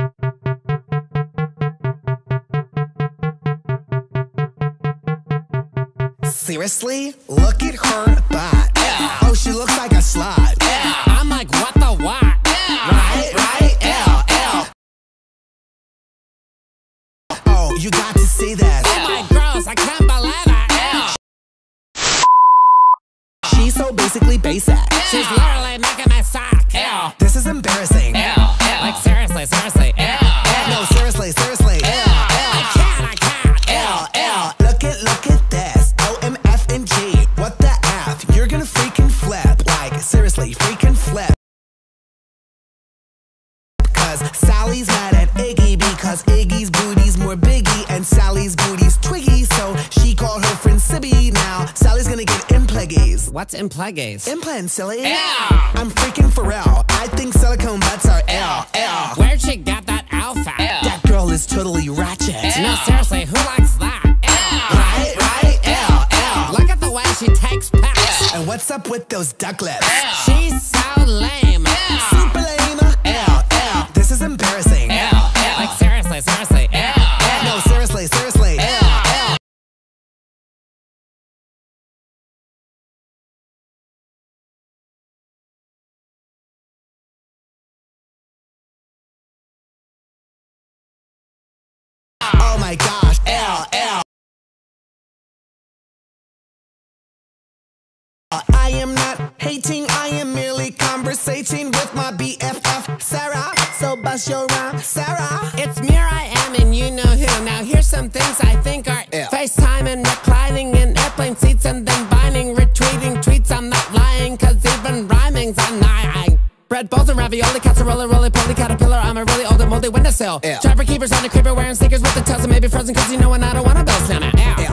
Seriously? Look at her butt. Yeah. Oh, she looks like a slut. Yeah. I'm like, what the what? Yeah. Right? L. Oh, you got to see this. Oh my gross, I can't believe it. She's so basically basic. She's literally making me suck. This is embarrassing. Like seriously. No, seriously. I can't. Look at this. O, M, F, and G. What the F? You're gonna freaking flip. Like, seriously, freaking flip. Cause Sally's mad at Iggy because Iggy's booty's more biggie and Sally's booty's twiggy. So she called her friend Sibby. Now Sally's gonna get impleggies. What's impleggies? Implants, silly. I'm freaking for real. I think silicone butts are L. Where'd she get that outfit? That girl is totally ratchet. No, seriously, who likes that? Right? L. Look at the way she takes pics. And what's up with those duck lips? She's so lame. Super lame. L. This is embarrassing. Like seriously. No, seriously. Oh my gosh, L. I am not hating, I am merely conversating with my BFF, Sarah. So bust your rhyme, Sarah. It's me, I am, and you know who. Now here's some things I think are FaceTime and reclining in airplane seats and then binding, retweeting tweets. I'm not lying, cause even rhyming's annoying. Bread bowls and ravioli, casserole, roly-poly, caterpillar. I'm a really old and moldy windowsill. Trapper keepers on a creeper wearing sneakers with the toes and maybe frozen cause you know when I don't wanna build slammer.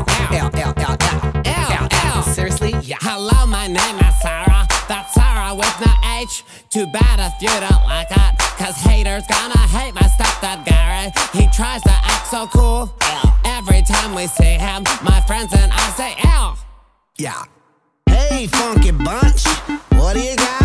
L. Seriously? Yeah. Hello, my name is Sarah. That's Sarah with no H. Too bad if you don't like it, cause haters gonna hate my stepdad Gary. He tries to act so cool. Every time we see him, my friends and I say L. Yeah. Hey, funky bunch, what do you got?